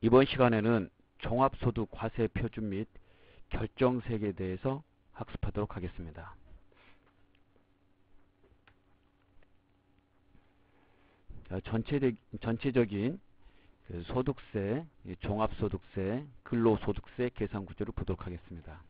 이번 시간에는 종합소득 과세 표준 및 결정세액에 대해서 학습하도록 하겠습니다. 전체적인 소득세, 종합소득세, 근로소득세 계산 구조를 보도록 하겠습니다.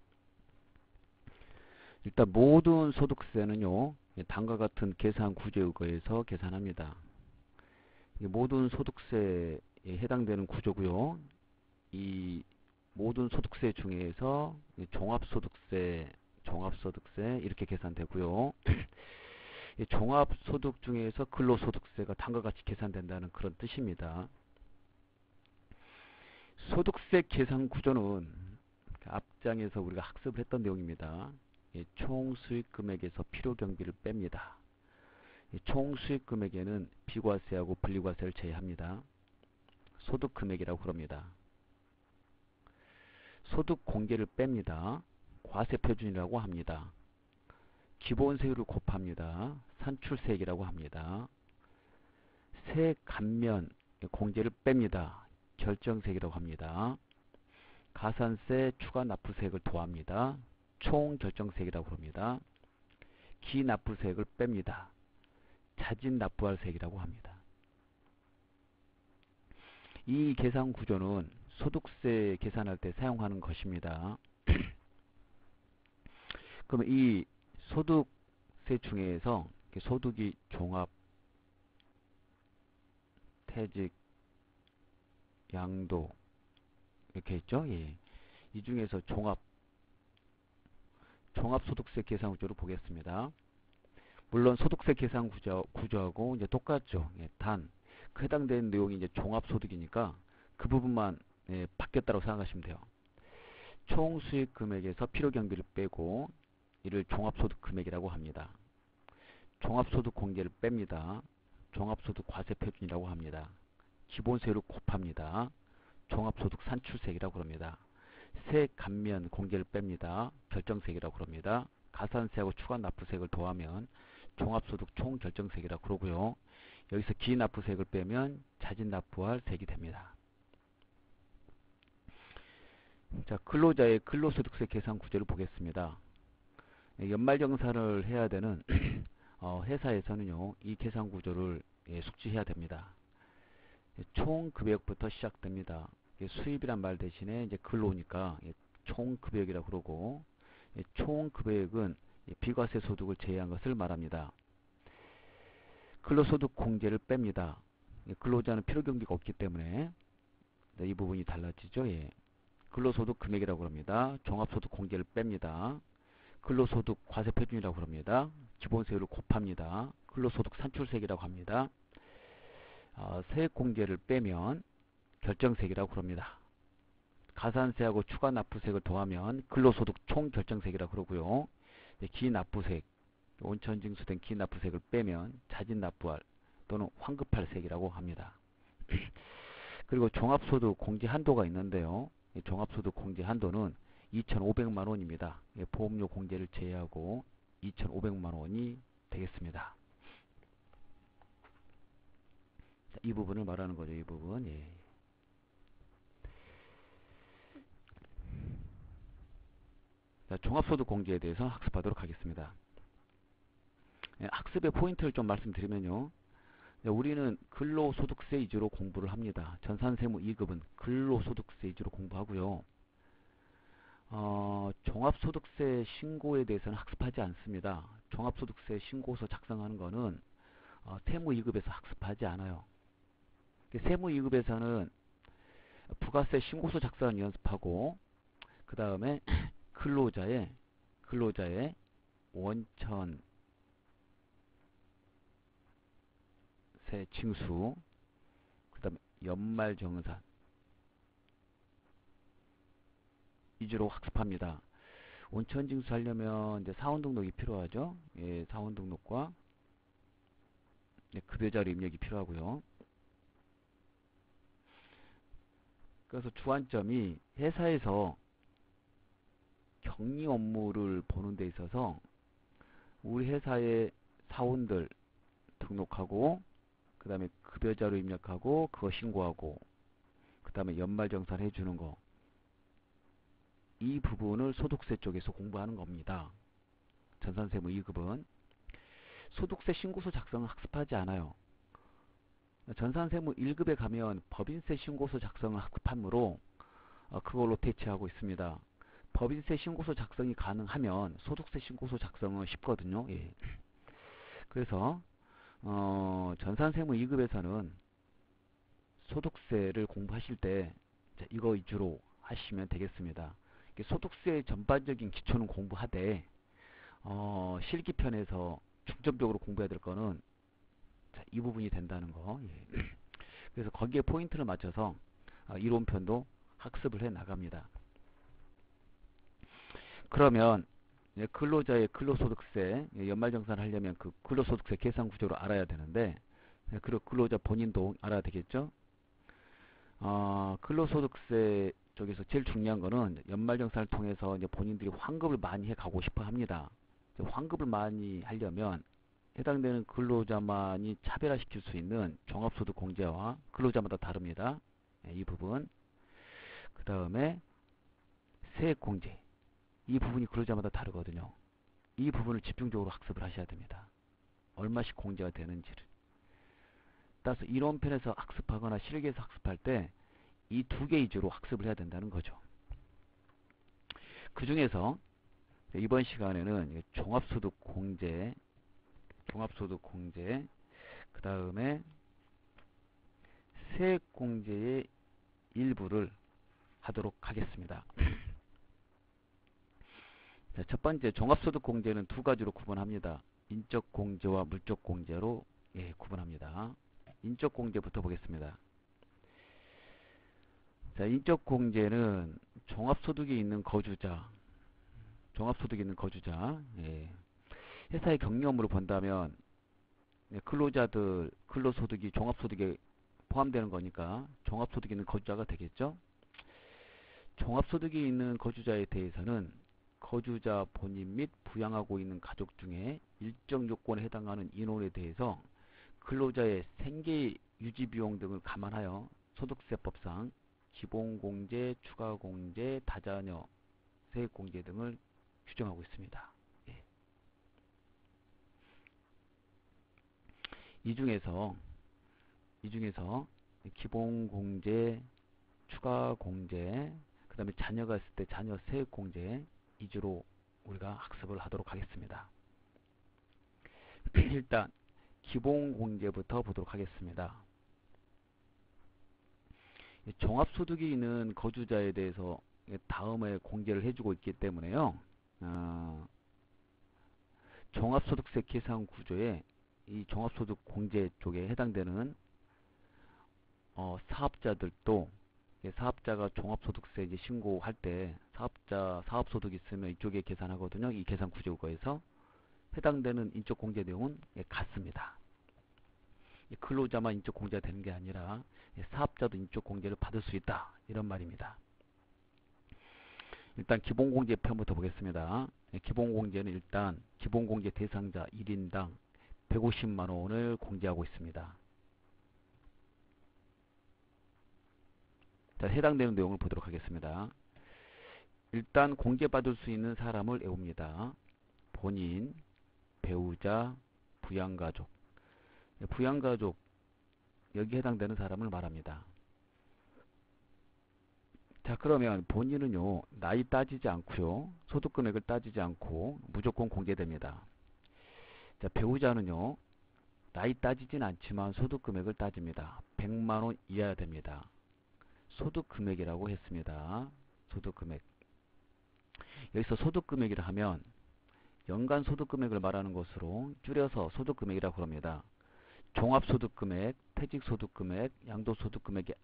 일단 모든 소득세는요, 다음과 같은 계산 구조에 의해서 계산합니다. 모든 소득세에 해당되는 구조고요. 이 모든 소득세 중에서 종합소득세 이렇게 계산되고요. 종합소득 중에서 근로소득세가 다음과 같이 계산된다는 그런 뜻입니다. 소득세 계산 구조는 앞장에서 우리가 학습을 했던 내용입니다. 총 수익 금액에서 필요 경비를 뺍니다. 총 수익 금액에는 비과세하고 분리과세를 제외합니다. 소득 금액이라고 그럽니다. 소득 공제를 뺍니다. 과세 표준이라고 합니다. 기본세율을 곱합니다. 산출세액이라고 합니다. 세 감면 공제를 뺍니다. 결정세액이라고 합니다. 가산세 추가 납부세액을 더합니다. 총 결정세액이라고 합니다. 기납부세액을 뺍니다. 자진 납부할 세액이라고 합니다. 이 계산 구조는 소득세 계산할 때 사용하는 것입니다. 그러면 이 소득세 중에서 소득이 종합, 퇴직, 양도 이렇게 있죠. 이 중에서 종합소득세 계산 구조를 보겠습니다. 물론 소득세 계산 구조하고 이제 똑같죠. 단 그 해당되는 내용이 이제 종합소득이니까 그 부분만 바뀌었다고 생각하시면 돼요. 총 수익 금액에서 필요 경비를 빼고 이를 종합소득 금액이라고 합니다. 종합소득 공제를 뺍니다. 종합소득 과세 표준이라고 합니다. 기본세율을 곱합니다. 종합소득 산출세액이라고 합니다. 세 감면 공제를 뺍니다. 결정세액이라고 합니다. 가산세하고 추가 납부세액을 더하면 종합소득 총 결정세액이라고 그러고요. 여기서 기납부세액을 빼면 자진 납부할 세액이 됩니다. 자, 근로자의 근로소득세 계산 구조를 보겠습니다. 연말정산을 해야 되는 회사에서는요, 이 계산 구조를 숙지해야 됩니다. 총 금액부터 시작됩니다. 수입이란 말 대신에 이제 근로니까 총 금액이라고 그러고, 총 금액은 비과세 소득을 제외한 것을 말합니다. 근로소득 공제를 뺍니다. 근로자는 필요경비가 없기 때문에 이 부분이 달라지죠. 근로소득 금액이라고 합니다. 종합소득 공제를 뺍니다. 근로소득 과세 표준이라고 합니다. 기본세율을 곱합니다. 근로소득 산출세액이라고 합니다. 세액 공제를 빼면 결정세액이라고 합니다. 가산세하고 추가 납부세액을 더하면 근로소득 총 결정세액이라고 그러고요. 기납부세액, 원천징수된 기납부세액을 빼면 자진 납부할 또는 환급할 세액이라고 합니다. 그리고 종합소득 공제 한도가 있는데요. 종합소득 공제 한도는 2,500만 원입니다. 보험료 공제를 제외하고 2,500만 원이 되겠습니다. 이 부분을 말하는 거죠. 이 부분. 자, 종합소득 공제에 대해서 학습하도록 하겠습니다. 학습의 포인트를 좀 말씀드리면요. 우리는 근로소득세 위주로 공부를 합니다. 전산세무 2급은 근로소득세 위주로 공부하고요. 종합소득세 신고에 대해서는 학습하지 않습니다. 종합소득세 신고서 작성하는 거는 세무 2급에서 학습하지 않아요. 세무 2급에서는 부가세 신고서 작성하는 연습하고, 그 다음에 근로자의 원천세 징수, 그 다음에 연말정산 위주로 학습합니다. 원천징수 하려면 이제 사원등록이 필요하죠. 사원등록과 급여자료 입력이 필요하고요. 그래서 주안점이 회사에서 격리 업무를 보는 데 있어서 우리 회사의 사원들 등록하고, 그 다음에 급여자료 입력하고 그거 신고하고, 그 다음에 연말정산 해주는 거, 이 부분을 소득세 쪽에서 공부하는 겁니다. 전산세무 2급은 소득세 신고서 작성을 학습하지 않아요. 전산세무 1급에 가면 법인세 신고서 작성을 학습하므로 그걸로 대체하고 있습니다. 법인세 신고서 작성이 가능하면 소득세 신고서 작성은 쉽거든요. 예. 그래서 전산세무 2급에서는 소득세를 공부하실 때 이거 위주로 하시면 되겠습니다. 소득세 전반적인 기초는 공부하되 실기편에서 중점적으로 공부해야 될 거는 이 부분이 된다는 거. 예. 그래서 거기에 포인트를 맞춰서 이론편도 학습을 해 나갑니다. 그러면 근로자의 근로소득세 연말정산을 하려면 그 근로소득세 계산 구조를 알아야 되는데, 그리고 근로자 본인도 알아야 되겠죠. 근로소득세 쪽에서 제일 중요한 거는 연말정산을 통해서 이제 본인들이 환급을 많이 해 가고 싶어 합니다. 환급을 많이 하려면 해당되는 근로자만이 차별화시킬 수 있는 종합소득 공제와 근로자마다 다릅니다. 이 부분. 그 다음에 세액 공제. 이 부분이 근로자마다 다르거든요. 이 부분을 집중적으로 학습을 하셔야 됩니다. 얼마씩 공제가 되는지를. 따라서 이론편에서 학습하거나 실기에서 학습할 때 이 두 개 위주로 학습을 해야 된다는 거죠. 그 중에서 이번 시간에는 종합소득 공제, 그 다음에 세액 공제의 일부를 하도록 하겠습니다. 첫 번째, 종합소득 공제는 두 가지로 구분합니다. 인적 공제와 물적 공제로 구분합니다. 인적 공제부터 보겠습니다. 자, 인적 공제는 종합소득이 있는 거주자, 회사의 경영업무를 본다면 근로자들 근로소득이 종합소득에 포함되는 거니까 종합소득이 있는 거주자가 되겠죠. 종합소득이 있는 거주자에 대해서는 거주자 본인 및 부양하고 있는 가족 중에 일정 요건에 해당하는 인원에 대해서 근로자의 생계 유지 비용 등을 감안하여 소득세법상 기본공제, 추가공제, 다자녀 세액공제 등을 규정하고 있습니다. 예. 이 중에서 기본공제, 추가공제, 그 다음에 자녀가 있을 때 자녀 세액공제 위주로 우리가 학습을 하도록 하겠습니다. 일단 기본공제부터 보도록 하겠습니다. 종합소득이 있는 거주자에 대해서 다음에 공제를 해주고 있기 때문에요. 종합소득세 계산 구조에 이 종합소득 공제 쪽에 해당되는 사업자들도 사업자가 종합소득세 이제 신고할 때 사업소득 있으면 이쪽에 계산하거든요. 이 계산 구조에서 해당되는 인적 공제 내용은 같습니다. 근로자만 인적 공제가 되는 게 아니라 사업자도 인적 공제를 받을 수 있다, 이런 말입니다. 일단 기본공제 편부터 보겠습니다. 기본공제는 일단 기본공제 대상자 1인당 150만원을 공제하고 있습니다. 자, 해당되는 내용을 보도록 하겠습니다. 일단 공제받을 수 있는 사람을 외웁니다. 본인, 배우자, 부양가족. 부양가족, 여기 해당되는 사람을 말합니다. 자, 그러면 본인은요, 나이 따지지 않고요, 소득금액을 따지지 않고 무조건 공제됩니다. 자, 배우자는요, 나이 따지진 않지만 소득금액을 따집니다. 100만원 이하야 됩니다. 소득금액이라고 했습니다. 소득금액. 여기서 소득금액이라 하면 연간 소득금액을 말하는 것으로 줄여서 소득금액이라고 합니다. 종합소득금액, 퇴직소득금액, 양도소득금액의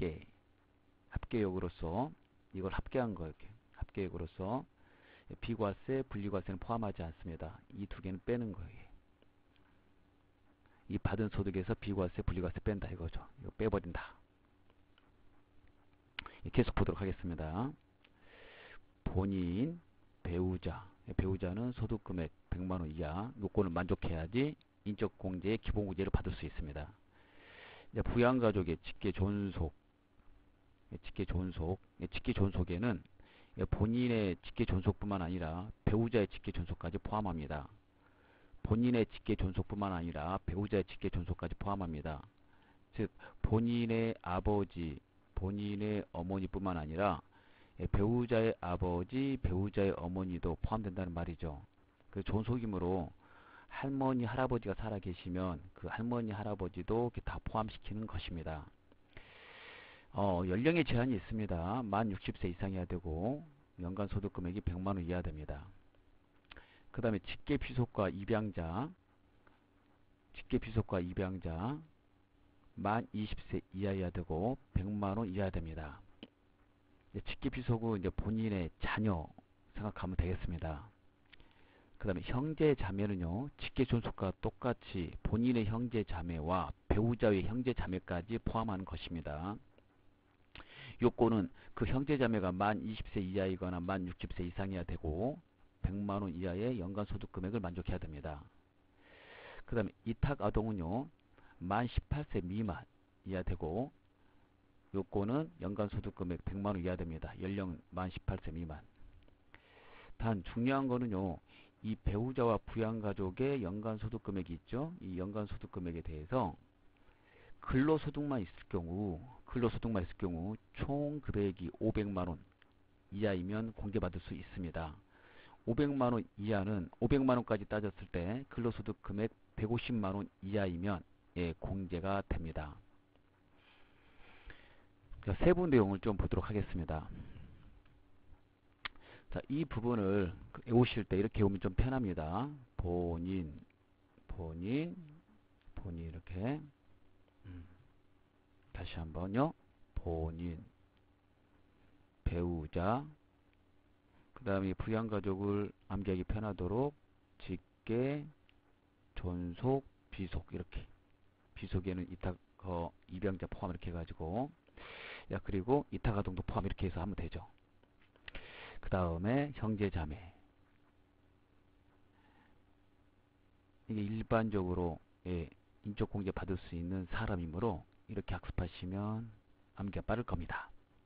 합계역으로서 이걸 합계한 거예요. 합계역으로서 비과세, 분리과세는 포함하지 않습니다. 이 두 개는 빼는 거예요. 이 받은 소득에서 비과세, 분리과세 뺀다 이거죠. 이거 빼버린다. 계속 보도록 하겠습니다. 본인, 배우자는 소득금액 100만원 이하 요건을 만족해야지 인적공제의 기본공제를 받을 수 있습니다. 이제 부양가족의 직계 존속, 직계 존속. 직계 존속에는 본인의 직계 존속뿐만 아니라 배우자의 직계 존속까지 포함합니다. 본인의 직계 존속뿐만 아니라 배우자의 직계 존속까지 포함합니다. 즉 본인의 아버지, 본인의 어머니뿐만 아니라 배우자의 아버지, 배우자의 어머니도 포함된다는 말이죠. 그 존속이므로 할머니, 할아버지가 살아계시면 그 할머니, 할아버지도 이렇게 다 포함시키는 것입니다. 연령의 제한이 있습니다. 만 60세 이상이어야 되고 연간 소득 금액이 100만 원 이하야 됩니다. 그 다음에 직계 비속과 입양자, 직계 비속과 입양자 만 20세 이하여야 되고 100만 원 이하야 됩니다. 직계 비속은 이제 본인의 자녀 생각하면 되겠습니다. 그 다음에 형제 자매는요, 직계 존속과 똑같이 본인의 형제 자매와 배우자의 형제 자매까지 포함하는 것입니다. 요건은 그 형제 자매가 만 20세 이하이거나 만 60세 이상이어야 되고 100만 원 이하의 연간 소득 금액을 만족해야 됩니다. 그 다음에 이탁 아동은요, 만 18세 미만 이하 되고 요건은 연간 소득 금액 100만 원 이하 됩니다. 연령 만 18세 미만. 단 중요한 거는요, 이 배우자와 부양가족의 연간 소득 금액이 있죠. 이 연간 소득 금액에 대해서 근로소득만 있을 경우 총 금액이 500만 원 이하이면 공개받을 수 있습니다. 500만 원 이하는 500만 원까지 따졌을 때 근로소득 금액 150만 원 이하이면 공개가 됩니다. 자, 세부 내용을 좀 보도록 하겠습니다. 자, 이 부분을 외우실 때 이렇게 외우면 좀 편합니다. 본인 이렇게 다시 한번요. 본인, 배우자, 그 다음에 부양가족을 암기하기 편하도록 직계, 존속, 비속 이렇게. 비속에는 이탁, 입양자 포함 이렇게 해가지고 그리고 이탁아동도 포함 이렇게 해서 하면 되죠. 그 다음에 형제자매. 이게 일반적으로 인적공제 받을 수 있는 사람이므로 이렇게 학습하시면 암기가 빠를 겁니다.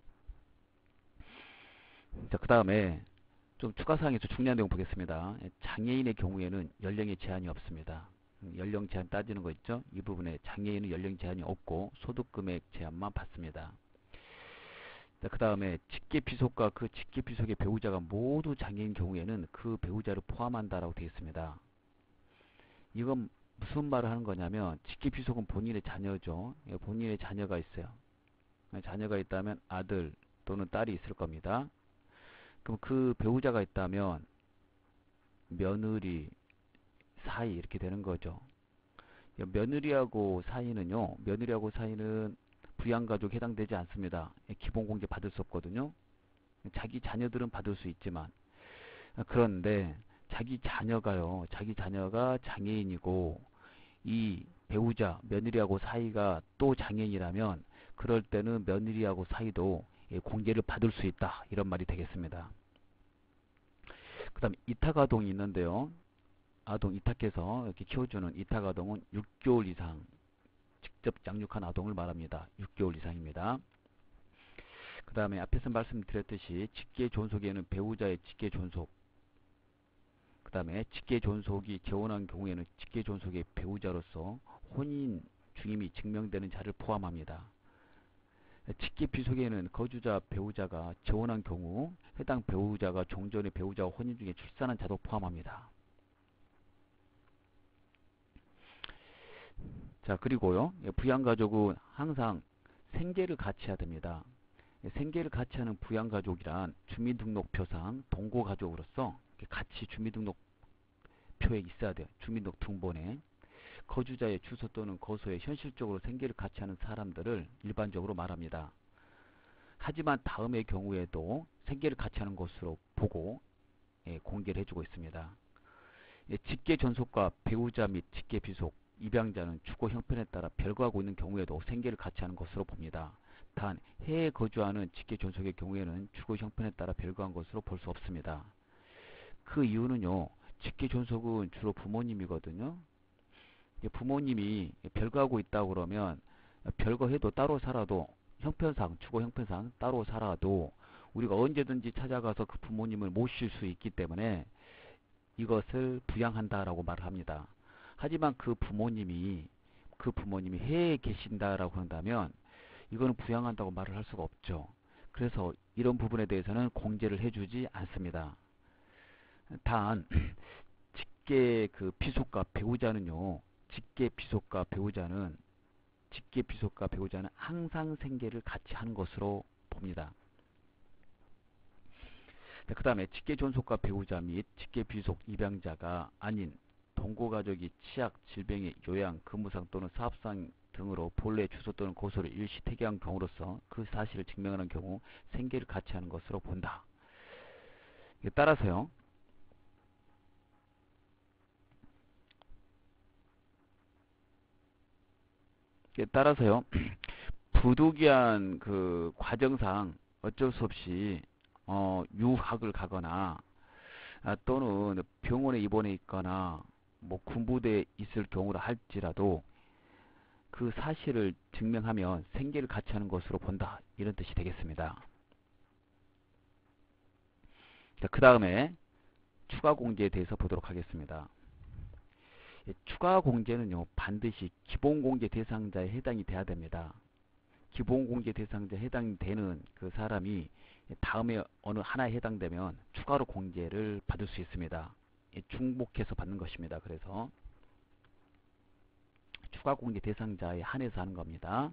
자, 그 다음에 좀 추가사항에서 중요한 내용 보겠습니다. 장애인의 경우에는 연령의 제한이 없습니다. 연령 제한 따지는 거 있죠? 이 부분에 장애인은 연령 제한이 없고 소득금액 제한만 받습니다. 자, 그 다음에 직계비속과 그 직계비속의 배우자가 모두 장애인 경우에는 그 배우자를 포함한다라고 되어 있습니다. 이건 무슨 말을 하는 거냐면 직계비속은 본인의 자녀죠. 본인의 자녀가 있어요. 자녀가 있다면 아들 또는 딸이 있을 겁니다. 그럼 그 배우자가 있다면 며느리, 사이 이렇게 되는 거죠. 며느리하고 사이는 부양가족에 해당되지 않습니다. 기본공제 받을 수 없거든요. 자기 자녀들은 받을 수 있지만 그런데 자기 자녀가 장애인이고 이 배우자, 며느리하고 사이가 또 장애인이라면 그럴 때는 며느리하고 사이도 공제를 받을 수 있다. 이런 말이 되겠습니다. 그 다음에 이탁아동이 있는데요. 아동 이탁해서 이렇게 키워주는 이탁아동은 6개월 이상 직접 양육한 아동을 말합니다. 6개월 이상입니다. 그 다음에 앞에서 말씀드렸듯이 직계존속에는 배우자의 직계존속, 그 다음에 직계존속이 재혼한 경우에는 직계존속의 배우자로서 혼인 중임이 증명되는 자를 포함합니다. 직계비속에는 거주자 배우자가 재혼한 경우 해당 배우자가 종전의 배우자와 혼인 중에 출산한 자도 포함합니다. 자, 그리고요, 부양가족은 항상 생계를 같이 해야 됩니다. 생계를 같이 하는 부양가족이란 주민등록표상 동거가족으로서 같이 주민등록표에 있어야 돼요. 주민등록 등본에 거주자의 주소 또는 거소에 현실적으로 생계를 같이 하는 사람들을 일반적으로 말합니다. 하지만 다음의 경우에도 생계를 같이 하는 것으로 보고 공개를 해주고 있습니다. 직계존속과 배우자 및 직계비속, 입양자는 주거 형편에 따라 별거하고 있는 경우에도 생계를 같이 하는 것으로 봅니다. 단 해외에 거주하는 직계존속의 경우에는 주거 형편에 따라 별거한 것으로 볼 수 없습니다. 그 이유는요, 직계존속은 주로 부모님이거든요. 부모님이 별거하고 있다고 그러면 별거해도 따로 살아도 형편상, 주거 형편상 따로 살아도 우리가 언제든지 찾아가서 그 부모님을 모실 수 있기 때문에 이것을 부양한다라고 말을 합니다. 하지만 그 부모님이 해외에 계신다라고 한다면 이거는 부양한다고 말을 할 수가 없죠. 그래서 이런 부분에 대해서는 공제를 해주지 않습니다. 단 직계 그 비속가 배우자는요. 직계 비속가 배우자는 항상 생계를 같이 하는 것으로 봅니다. 그 다음에 직계존속가 배우자 및 직계비속 입양자가 아닌 동거가족이 치약, 질병의 요양, 근무상 또는 사업상 등으로 본래 주소 또는 거소를 일시 퇴계한 경우로서 그 사실을 증명하는 경우 생계를 같이 하는 것으로 본다. 따라서요. 부득이한 그 과정상 어쩔 수 없이 유학을 가거나 또는 병원에 입원해 있거나 뭐 군부대에 있을 경우라 할지라도 그 사실을 증명하면 생계를 같이 하는 것으로 본다. 이런 뜻이 되겠습니다. 자, 그 다음에 추가 공제에 대해서 보도록 하겠습니다. 추가 공제는요, 반드시 기본 공제 대상자에 해당이 돼야 됩니다. 기본 공제 대상자에 해당되는 그 사람이 다음에 어느 하나에 해당되면 추가로 공제를 받을 수 있습니다. 중복해서 받는 것입니다. 그래서 추가 공제 대상자에 한해서 하는 겁니다.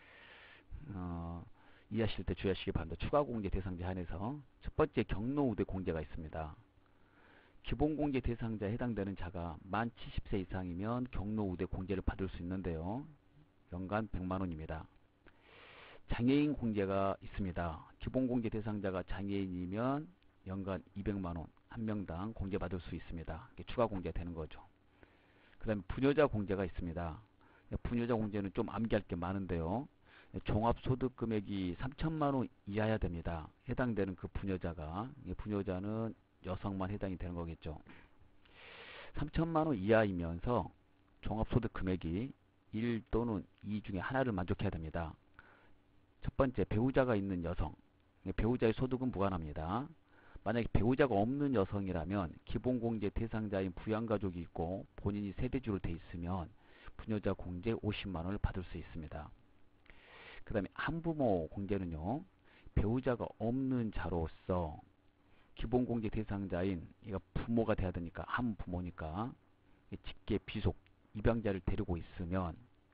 이해하실 때 주의하시기 바랍니다. 추가 공제 대상자에 한해서 첫 번째 경로우대 공제가 있습니다. 기본 공제 대상자에 해당되는 자가 만 70세 이상이면 경로우대 공제를 받을 수 있는데요. 연간 100만원입니다. 장애인 공제가 있습니다. 기본 공제 대상자가 장애인이면 연간 200만원 한 명당 공제받을 수 있습니다. 추가 공제가 되는 거죠. 그 다음에 부녀자 공제가 있습니다. 부녀자 공제는 좀 암기할 게 많은데요. 종합소득 금액이 3천만원 이하야 됩니다. 해당되는 그 부녀자가, 부녀자는 여성만 해당이 되는 거겠죠. 3천만원 이하이면서 종합소득 금액이 1 또는 2 중에 하나를 만족해야 됩니다. 첫 번째, 배우자가 있는 여성. 배우자의 소득은 무관합니다. 만약에 배우자가 없는 여성이라면 기본공제 대상자인 부양가족이 있고 본인이 세대주로 돼 있으면 부녀자 공제 50만원을 받을 수 있습니다. 그 다음에 한부모 공제는요. 배우자가 없는 자로서 기본공제 대상자인 얘가 부모가 돼야 되니까 한부모니까 직계 비속 입양자를 데리고 있으면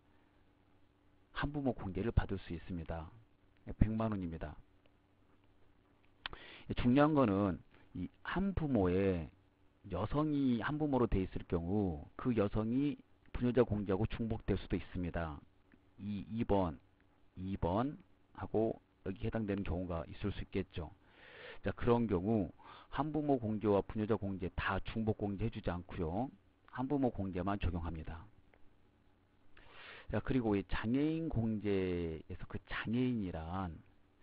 한부모 공제를 받을 수 있습니다. 100만원입니다. 중요한 거는 이 한부모에 여성이 한부모로 돼 있을 경우 그 여성이 부녀자 공제하고 중복될 수도 있습니다. 2번 하고 여기 해당되는 경우가 있을 수 있겠죠. 자, 그런 경우 한부모 공제와 부녀자 공제 다 중복 공제 해주지 않고요. 한부모 공제만 적용합니다. 자, 그리고 이 장애인 공제에서 그 장애인이란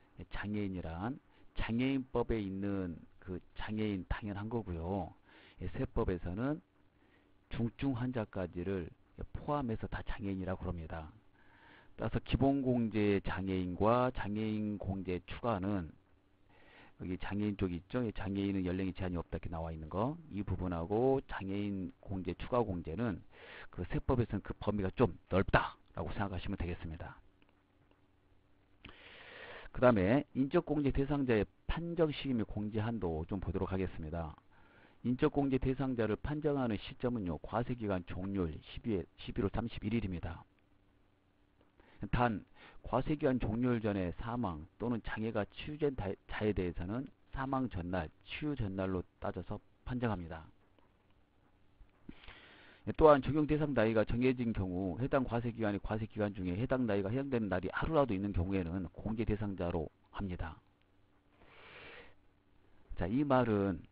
장애인법에 있는 그 장애인 당연한 거고요. 세법에서는 중증 환자까지를 포함해서 다 장애인이라고 그럽니다. 따라서 기본공제 장애인과 장애인 공제 추가는 여기 장애인 쪽이 있죠. 장애인은 연령에 제한이 없다 이렇게 나와 있는 거. 이 부분하고 장애인 공제 추가 공제는 그 세법에서는 그 범위가 좀 넓다라고 생각하시면 되겠습니다. 그 다음에 인적공제 대상자의 판정 시기 및 공제 한도 좀 보도록 하겠습니다. 인적공제 대상자를 판정하는 시점은요. 과세기간 종료일 11월 31일입니다. 단 과세기간 종료일 전에 사망 또는 장애가 치유된 자에 대해서는 사망 전날, 치유 전날로 따져서 판정합니다. 또한 적용 대상 나이가 정해진 경우 해당 과세기간이 과세기간 중에 해당 나이가 해당되는 날이 하루라도 있는 경우에는 공제 대상자로 합니다. 자, 이 말은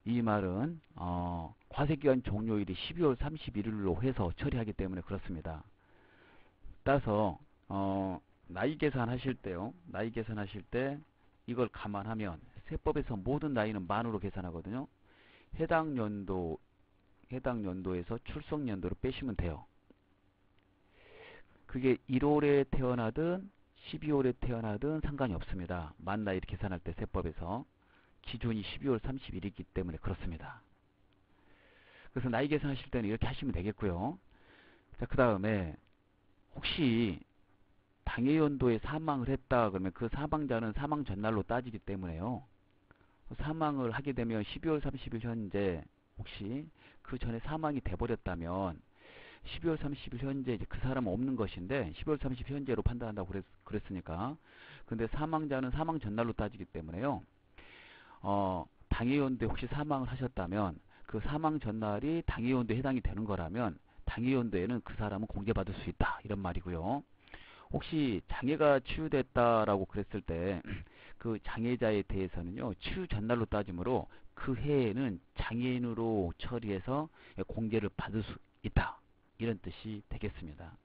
과세기간 종료일이 12월 31일로 해서 처리하기 때문에 그렇습니다. 따라서 나이 계산하실 때 이걸 감안하면 세법에서 모든 나이는 만으로 계산하거든요. 해당 연도에서 출석 연도를 빼시면 돼요. 그게 1월에 태어나든 12월에 태어나든 상관이 없습니다. 만 나이를 계산할 때 세법에서 기준이 12월 30일이기 때문에 그렇습니다. 그래서 나이 계산하실 때는 이렇게 하시면 되겠고요. 자, 그 다음에 혹시 당해연도에 사망을 했다 그러면 그 사망자는 사망 전날로 따지기 때문에요. 사망을 하게 되면 12월 30일 현재 혹시 그 전에 사망이 돼버렸다면 12월 30일 현재 이제 그 사람은 없는 것인데 12월 30일 현재로 판단한다고 그랬으니까 근데 사망자는 사망 전날로 따지기 때문에요. 당해연도에 혹시 사망을 하셨다면 그 사망 전날이 당해연도에 해당이 되는 거라면 당해연도에는 그 사람은 공제받을 수 있다 이런 말이고요. 혹시 장애가 치유됐다라고 그랬을 때 그 장애자에 대해서는요 치유 전날로 따지므로 그 해에는 장애인으로 처리해서 공제를 받을 수 있다 이런 뜻이 되겠습니다.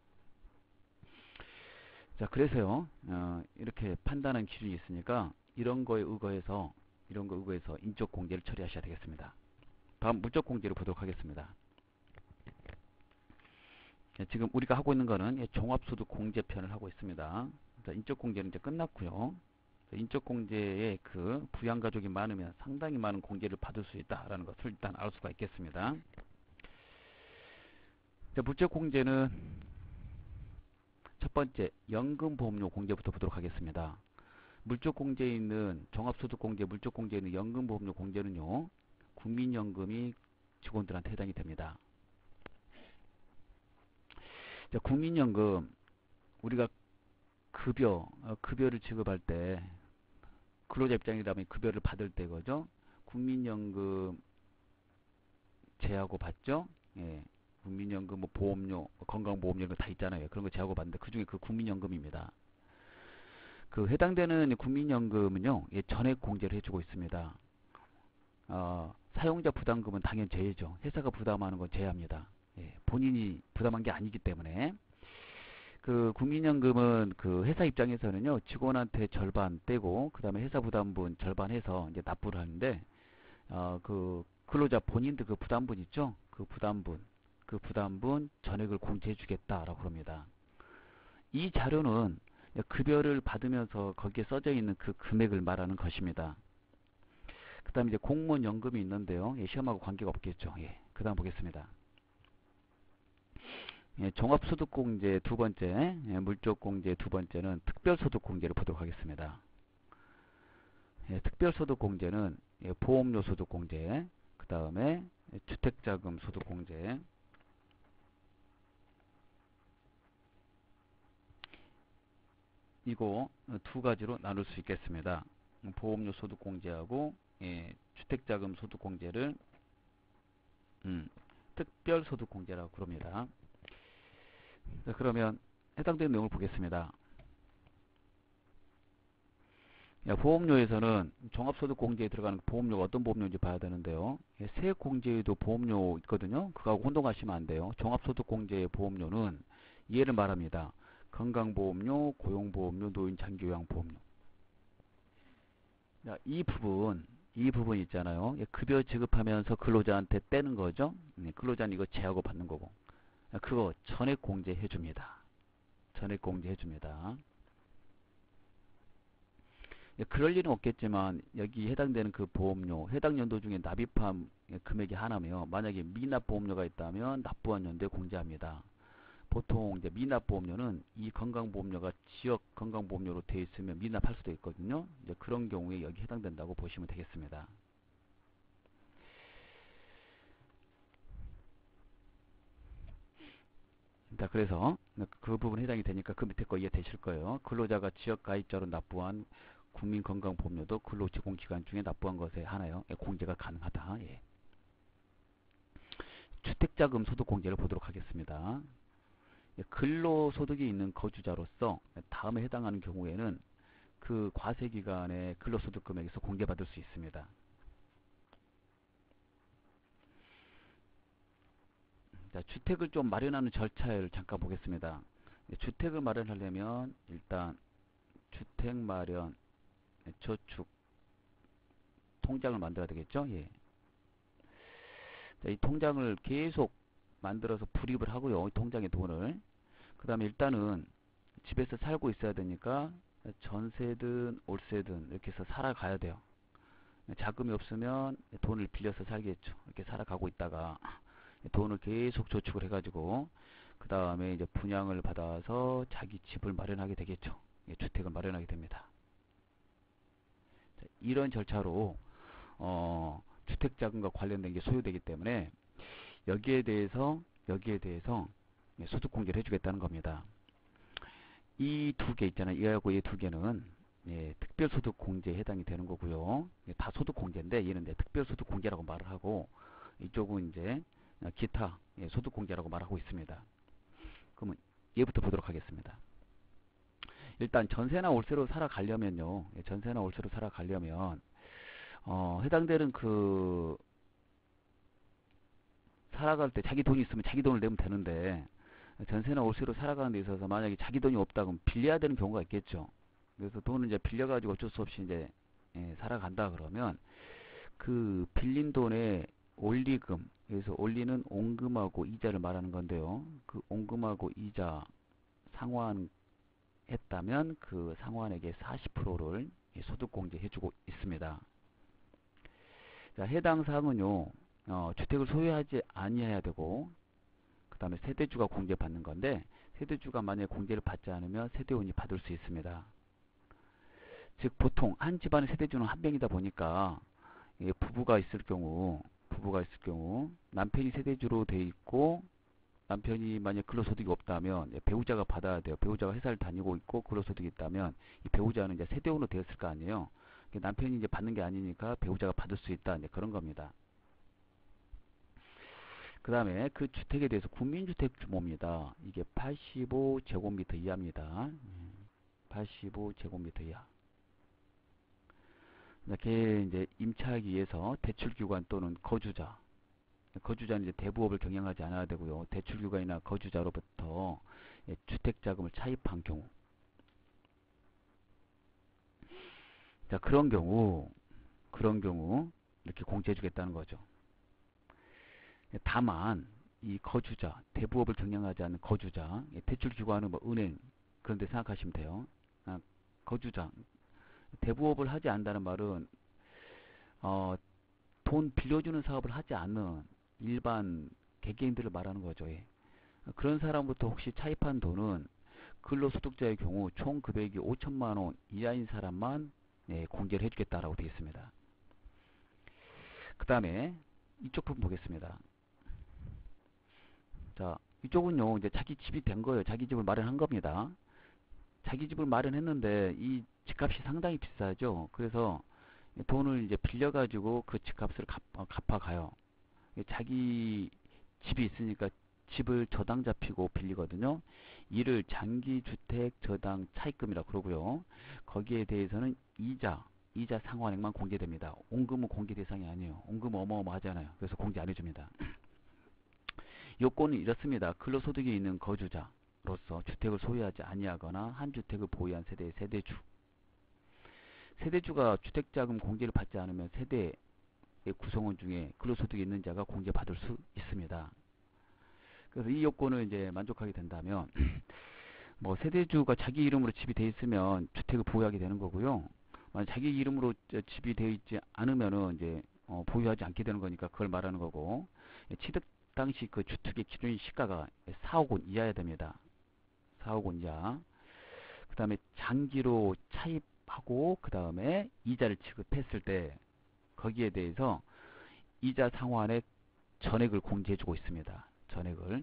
자, 그래서요 이렇게 판단하는 기준이 있으니까 이런 거에 의거해서 인적 공제를 처리하셔야 되겠습니다. 다음 물적 공제를 보도록 하겠습니다. 지금 우리가 하고 있는 거는 종합소득 공제편을 하고 있습니다. 자, 인적 공제는 이제 끝났고요. 인적 공제에 그 부양가족이 많으면 상당히 많은 공제를 받을 수 있다라는 것을 일단 알 수가 있겠습니다. 자, 물적 공제는 첫 번째 연금보험료 공제부터 보도록 하겠습니다. 물적 공제에 있는 종합소득 공제, 물적 공제에 있는 연금보험료 공제는요. 국민연금이 직원들한테 해당이 됩니다. 자, 국민연금 우리가 급여를 지급할 때 근로자 입장이라면 급여를 받을 때 거죠. 국민연금 제하고 받죠. 예. 국민연금 뭐 보험료, 건강보험료 이런 거 다 있잖아요. 그런 거 제하고 받는데 그 중에 그 국민연금입니다. 그 해당되는 국민연금은요. 예, 전액 공제를 해주고 있습니다. 사용자 부담금은 당연 제외죠. 회사가 부담하는 건 제외합니다. 예, 본인이 부담한 게 아니기 때문에 그 국민연금은 그 회사 입장에서는요 직원한테 절반 떼고 그 다음에 회사 부담분 절반 해서 이제 납부를 하는데 그 근로자 본인들 그 부담분 있죠 그 부담분 전액을 공제해 주겠다라고 합니다. 이 자료는 급여를 받으면서 거기에 써져 있는 그 금액을 말하는 것입니다. 그 다음에 이제 공무원 연금이 있는데요 예, 시험하고 관계가 없겠죠. 예, 그 다음 보겠습니다. 예, 종합소득공제 두 번째, 예, 물적공제 두 번째는 특별소득공제를 보도록 하겠습니다. 예, 특별소득공제는 예, 보험료 소득공제, 그 다음에 주택자금 소득공제, 이거 두 가지로 나눌 수 있겠습니다. 보험료 소득공제하고 예, 주택자금 소득공제를 특별소득공제라고 그럽니다. 자, 그러면 해당되는 내용을 보겠습니다. 보험료에서는 종합소득공제에 들어가는 보험료가 어떤 보험료인지 봐야 되는데요. 세액공제에도 보험료 있거든요. 그거하고 혼동하시면 안 돼요. 종합소득공제의 보험료는 이해를 말합니다. 건강보험료, 고용보험료, 노인장기요양보험료. 이 부분 있잖아요. 급여 지급하면서 근로자한테 떼는 거죠. 근로자는 이거 제하고 받는 거고. 그거 전액공제 해줍니다. 전액공제 해줍니다. 그럴 일은 없겠지만 여기 해당되는 그 보험료 해당 연도 중에 납입한 금액이 하나며 만약에 미납 보험료가 있다면 납부한 연도에 공제합니다. 보통 이제 미납 보험료는 이 건강보험료가 지역 건강보험료로 되어 있으면 미납할 수도 있거든요. 이제 그런 경우에 여기 해당된다고 보시면 되겠습니다. 자, 그래서 그 부분 해당이 되니까 그 밑에 거 이해되실 거예요. 근로자가 지역가입자로 납부한 국민건강보험료도 근로제공기간 중에 납부한 것에 한하여 공제가 가능하다. 예. 주택자금 소득공제를 보도록 하겠습니다. 근로소득이 있는 거주자로서 다음에 해당하는 경우에는 그 과세기간의 근로소득금액에서 공제받을 수 있습니다. 자, 주택을 좀 마련하는 절차를 잠깐 보겠습니다. 주택을 마련하려면 일단 주택 마련 저축 통장을 만들어야 되겠죠. 예. 자, 이 통장을 계속 만들어서 불입을 하고요. 이 통장에 돈을. 그 다음에 일단은 집에서 살고 있어야 되니까 전세든 월세든 이렇게 해서 살아가야 돼요. 자금이 없으면 돈을 빌려서 살겠죠. 이렇게 살아가고 있다가 돈을 계속 저축을 해가지고 그 다음에 이제 분양을 받아서 자기 집을 마련하게 되겠죠. 주택을 마련하게 됩니다. 이런 절차로 주택자금과 관련된 게 소요되기 때문에 여기에 대해서 소득 공제를 해주겠다는 겁니다. 이 두 개 있잖아요. 이하고 이 두 개는 특별소득 공제에 해당이 되는 거고요. 다 소득 공제인데 얘는 특별소득 공제라고 말을 하고 이쪽은 이제 기타 소득 공제라고 말하고 있습니다. 그러면 얘부터 보도록 하겠습니다. 일단 전세나 월세로 살아가려면요. 전세나 월세로 살아가려면 해당되는 그 살아갈 때 자기 돈이 있으면 자기 돈을 내면 되는데 전세나 월세로 살아가는 데 있어서 만약에 자기 돈이 없다 그러면 빌려야 되는 경우가 있겠죠. 그래서 돈을 이제 빌려가지고 어쩔 수 없이 이제 살아간다 그러면 그 빌린 돈의 원리금, 그래서 원리는 원금하고 이자를 말하는 건데요. 그 원금하고 이자 상환했다면 그 상환액의 40%를 소득공제 해주고 있습니다. 자, 해당 사항은요, 주택을 소유하지 아니해야 되고, 그 다음에 세대주가 공제받는 건데, 세대주가 만약에 공제를 받지 않으면 세대원이 받을 수 있습니다. 즉, 보통 한 집안의 세대주는 한 명이다 보니까, 부부가 있을 경우, 남편이 세대주로 돼 있고, 남편이 만약 근로소득이 없다면 배우자가 받아야 돼요. 배우자가 회사를 다니고 있고 근로소득이 있다면 이 배우자는 이제 세대원으로 되었을 거 아니에요. 남편이 이제 받는 게 아니니까 배우자가 받을 수 있다. 이제 그런 겁니다. 그 다음에 그 주택에 대해서 국민주택 규모입니다. 이게 85제곱미터 이하입니다. 85제곱미터 이하. 이렇게 이제 임차하기 위해서 대출기관 또는 거주자는 이제 대부업을 경영하지 않아야 되고요. 대출기관이나 거주자로부터 주택자금을 차입한 경우. 자, 그런 경우 이렇게 공제해주겠다는 거죠. 다만 이 거주자, 대부업을 경영하지 않는 거주자, 대출기관은 뭐 은행 그런 데 생각하시면 돼요. 거주자, 대부업을 하지 않는다는 말은 돈 빌려주는 사업을 하지 않는 일반 개개인들을 말하는 거죠. 그런 사람부터 혹시 차입한 돈은 근로소득자의 경우 총 금액이 5천만 원 이하인 사람만 공제를 해주겠다라고 되어 있습니다. 그 다음에 이쪽 부분 보겠습니다. 자, 이쪽은요, 이제 자기 집이 된 거예요. 자기 집을 마련한 겁니다. 자기 집을 마련했는데 이 집값이 상당히 비싸죠. 그래서 돈을 이제 빌려가지고 그 집값을 갚아가요. 자기 집이 있으니까 집을 저당 잡히고 빌리거든요. 이를 장기주택 저당 차입금이라고 그러고요. 거기에 대해서는 이자 상환액만 공제됩니다. 원금은 공제 대상이 아니에요. 원금은 어마어마하잖아요. 그래서 공제 안 해줍니다. 요건은 이렇습니다. 근로소득이 있는 거주자로서 주택을 소유하지 아니하거나 한 주택을 보유한 세대의 세대주가 주택자금 공제를 받지 않으면 세대의 구성원 중에 근로소득이 있는 자가 공제받을 수 있습니다. 그래서 이 요건을 이제 만족하게 된다면 뭐 세대주가 자기 이름으로 집이 돼 있으면 주택을 보유하게 되는 거고요. 만약 자기 이름으로 집이 되어 있지 않으면은 이제 보유하지 않게 되는 거니까 그걸 말하는 거고, 취득 당시 그 주택의 기준 시가가 4억 원 이하여야 됩니다. 4억 원 이하. 그 다음에 장기로 차입하고 그 다음에 이자를 지급했을 때 거기에 대해서 이자 상환액 전액을 공제해주고 있습니다. 전액을.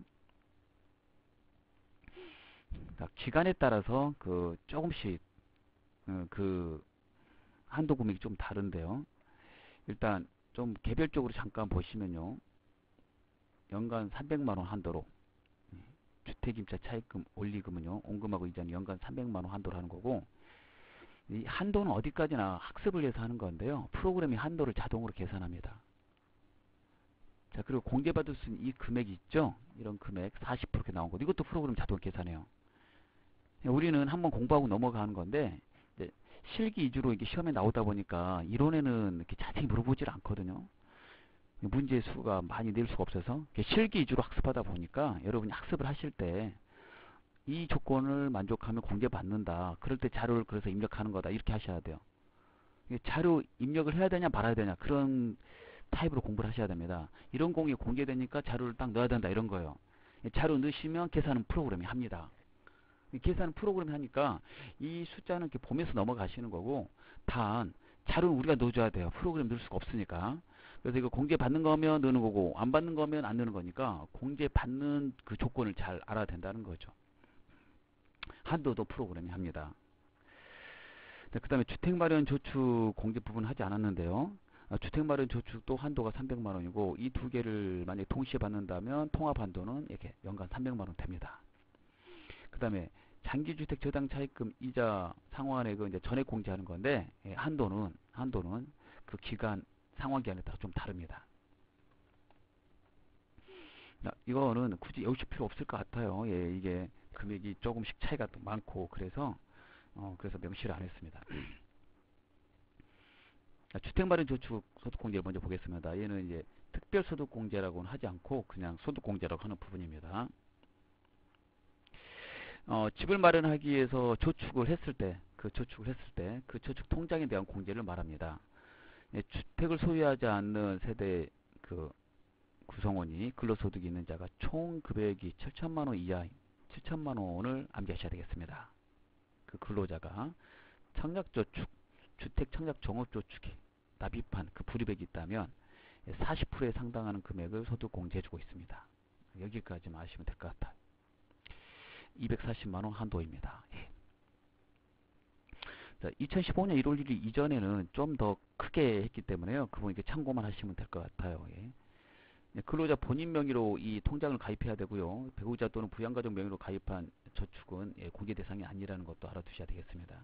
기간에 따라서 그 조금씩 그 한도 금액이 좀 다른데요. 일단 좀 개별적으로 잠깐 보시면요. 연간 300만 원 한도로 주택임차 차입금 원리금은요. 원금하고 이자는 연간 300만 원 한도로 하는 거고, 이 한도는 어디까지나 학습을 위해서 하는 건데요. 프로그램이 한도를 자동으로 계산합니다. 자, 그리고 공제받을 수 있는 이 금액이 있죠. 이런 금액 40% 이렇게 나온 거. 이것도 프로그램 자동 계산해요. 우리는 한번 공부하고 넘어가는 건데 이제 실기 위주로 이게 시험에 나오다 보니까 이론에는 이렇게 자세히 물어보질 않거든요. 문제 수가 많이 낼 수가 없어서 실기 위주로 학습하다 보니까 여러분이 학습을 하실 때 이 조건을 만족하면 공제받는다. 그럴 때 자료를 그래서 입력하는 거다. 이렇게 하셔야 돼요. 자료 입력을 해야 되냐 말아야 되냐 그런 타입으로 공부를 하셔야 됩니다. 이런 공이 공개되니까 자료를 딱 넣어야 된다 이런 거예요. 자료 넣으시면 계산은 프로그램이 합니다. 계산 프로그램이 하니까 이 숫자는 이렇게 보면서 넘어가시는 거고, 단 자료는 우리가 넣어줘야 돼요. 프로그램 넣을 수가 없으니까. 그래서 이거 공제 받는 거면 넣는 거고 안 받는 거면 안 넣는 거니까 공제 받는 그 조건을 잘 알아야 된다는 거죠. 한도도 프로그램이 합니다. 그 다음에 주택마련저축 공제 부분 하지 않았는데요. 주택마련저축도 한도가 300만원이고 이 두 개를 만약에 동시에 받는다면 통합 한도는 이렇게 연간 300만원 됩니다. 그 다음에 장기주택 저당 차입금 이자 상환액은 이제 전액 공제하는 건데, 한도는 그 기간 상환 기간에 따라 좀 다릅니다. 이거는 굳이 외우실 필요 없을 것 같아요. 예, 이게 금액이 조금씩 차이가 또 많고 그래서 명시를 안 했습니다. 주택마련저축 소득공제를 먼저 보겠습니다. 얘는 이제 특별소득공제라고는 하지 않고 그냥 소득공제라고 하는 부분입니다. 집을 마련하기 위해서 저축을 했을 때, 그 저축 통장에 대한 공제를 말합니다. 예, 주택을 소유하지 않는 세대 그 구성원이 근로소득이 있는 자가 총 금액이 7천만 원 이하인 7천만 원을 암기하셔야 되겠습니다. 그 근로자가 청약저축, 주택 청약 종합저축에 납입한 그 불이백이 있다면 40%에 상당하는 금액을 소득공제해주고 있습니다. 여기까지만 아시면 될 것 같아요. 240만원 한도입니다. 예. 2015년 1월 1일 이전에는 좀 더 크게 했기 때문에요. 그 부분 참고만 하시면 될 것 같아요. 예. 근로자 본인 명의로 이 통장을 가입해야 되고요. 배우자 또는 부양가족 명의로 가입한 저축은 공개 대상이 아니라는 것도 알아두셔야 되겠습니다.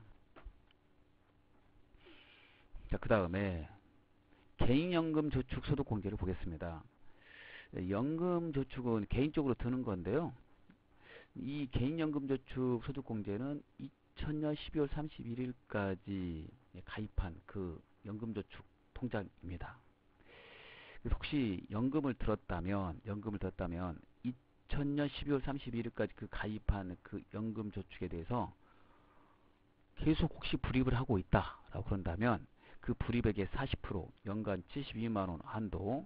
자, 그 다음에 개인연금저축 소득공제를 보겠습니다. 연금저축은 개인적으로 드는 건데요. 이 개인연금저축 소득공제는 2000년 12월 31일까지 가입한 그 연금저축 통장입니다. 그래서 혹시 연금을 들었다면 2000년 12월 31일까지 그 가입한 그 연금저축에 대해서 계속 혹시 불입을 하고 있다라고 그런다면 그 불이백의 40% 연간 72만원 한도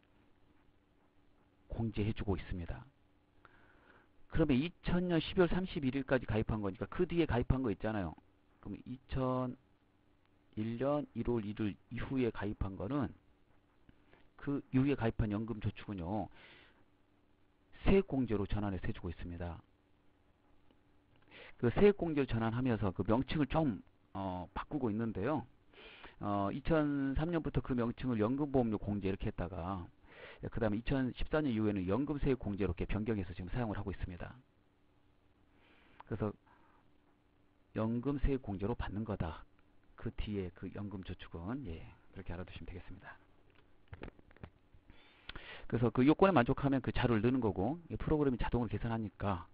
공제해주고 있습니다. 그러면 2000년 12월 31일까지 가입한 거니까 그 뒤에 가입한 거 있잖아요. 그럼 2001년 1월 1일 이후에 가입한 거는 그 이후에 가입한 연금저축은요. 세액공제로 전환해서 해주고 있습니다. 그 세액공제로 전환하면서 그 명칭을 좀 바꾸고 있는데요. 2003년부터 그 명칭을 연금보험료 공제 이렇게 했다가 그 다음에 2014년 이후에는 연금세액 공제로 이렇게 변경해서 지금 사용을 하고 있습니다. 그래서 연금세액 공제로 받는 거다. 그 뒤에 그 연금저축은 그렇게 알아두시면 되겠습니다. 그래서 그 요건에 만족하면 그 자료를 넣는 거고 프로그램이 자동으로 계산하니까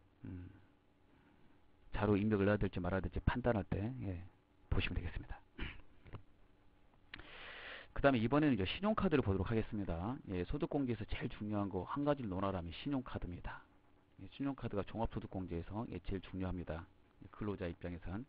자료 입력을 넣어야 될지 말아야 될지 판단할 때 보시면 되겠습니다. 그 다음에 이번에는 이제 신용카드를 보도록 하겠습니다. 소득공제에서 제일 중요한 거 한 가지를 논하라면 신용카드입니다. 신용카드가 종합소득공제에서 제일 중요합니다. 근로자 입장에선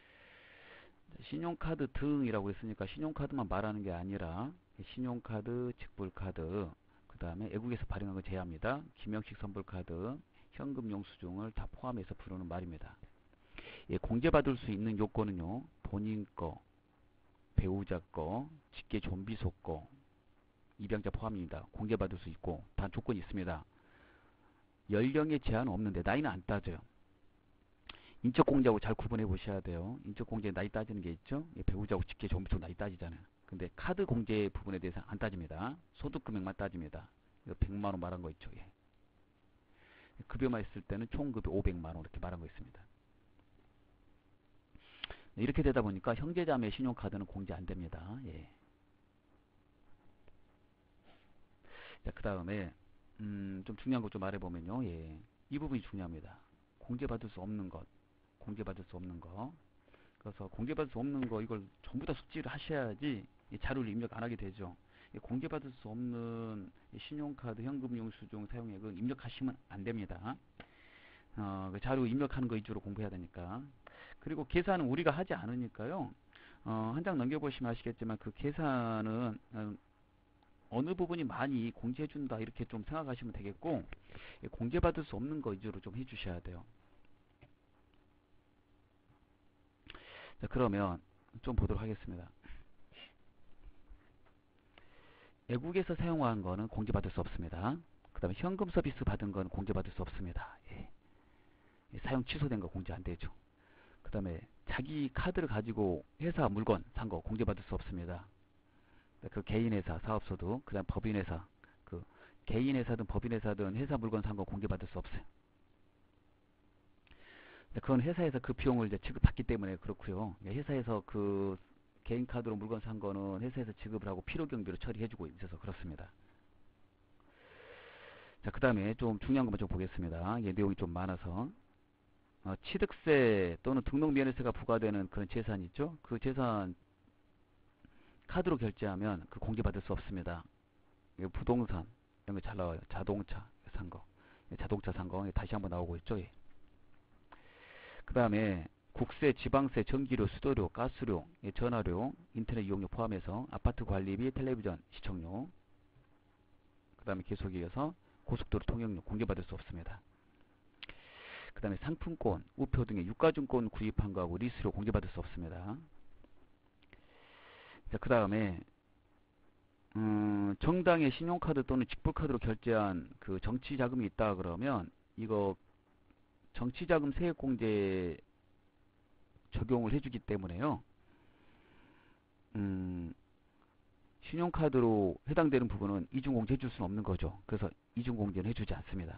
신용카드 등이라고 했으니까 신용카드만 말하는 게 아니라 신용카드, 직불카드, 그 다음에 외국에서 발행한 거 제외합니다. 김영식 선불카드, 현금 영수증을 다 포함해서 부르는 말입니다. 공제받을 수 있는 요건은요. 본인 거, 배우자 거, 직계 좀비소 거, 입양자 포함입니다. 공제받을 수 있고 단 조건이 있습니다. 연령에 제한 없는데 나이는 안 따져요. 인적공제하고 잘 구분해 보셔야 돼요. 인적공제 나이 따지는 게 있죠. 배우자하고 직계 좀비소 나이 따지잖아요. 근데 카드 공제 부분에 대해서 안 따집니다. 소득금액만 따집니다. 이거 100만원 말한 거 있죠. 급여만 있을 때는 총급여 500만원 이렇게 말한 거 있습니다. 이렇게 되다 보니까 형제자매 신용카드는 공제 안 됩니다. 자, 그 다음에 좀 중요한 것 좀 말해보면요. 이 부분이 중요합니다. 공제받을 수 없는 것, 공제받을 수 없는 거. 그래서 공제받을 수 없는 거 이걸 전부 다 숙지를 하셔야지 자료를 입력 안 하게 되죠. 공제받을 수 없는 신용카드, 현금영수증 사용액은 입력하시면 안 됩니다. 그 자료 입력하는 거 위주로 공부해야 되니까. 그리고 계산은 우리가 하지 않으니까요. 한 장 넘겨보시면 아시겠지만 그 계산은 어느 부분이 많이 공제해준다 이렇게 좀 생각하시면 되겠고, 공제받을 수 없는 거 위주로 좀 해주셔야 돼요. 자, 그러면 좀 보도록 하겠습니다. 외국에서 사용한 거는 공제받을 수 없습니다. 그 다음에 현금 서비스 받은 건 공제받을 수 없습니다. 사용 취소된 거 공제 안 되죠. 그 다음에 자기 카드를 가지고 회사 물건 산 거 공제받을 수 없습니다. 그 개인회사, 사업소득, 그 다음 법인회사, 그 개인회사든 법인회사든 회사 물건 산 거 공제받을 수 없어요. 그건 회사에서 그 비용을 이제 지급받기 때문에 그렇고요. 회사에서 그 개인 카드로 물건 산 거는 회사에서 지급을 하고 필요 경비로 처리해주고 있어서 그렇습니다. 자, 그 다음에 좀 중요한 것만 좀 보겠습니다. 내용이 좀 많아서. 취득세 또는 등록면허세가 부과되는 그런 재산이 있죠. 그 재산 카드로 결제하면 그 공제받을 수 없습니다. 부동산 이런 거 잘 나와요. 자동차 산 거, 자동차 산 거 다시 한번 나오고 있죠. 그 다음에 국세, 지방세, 전기료, 수도료, 가스료, 전화료, 인터넷 이용료 포함해서 아파트 관리비, 텔레비전 시청료, 그 다음에 계속 이어서 고속도로 통행료 공제받을 수 없습니다. 그 다음에 상품권, 우표 등의 유가증권 구입한 거하고 리스료 공제받을 수 없습니다. 자, 그 다음에 정당의 신용카드 또는 직불카드로 결제한 그 정치자금이 있다 그러면 이거 정치자금 세액공제 적용을 해주기 때문에요. 신용카드로 해당되는 부분은 이중공제 해줄 수는 없는 거죠. 그래서 이중공제는 해주지 않습니다.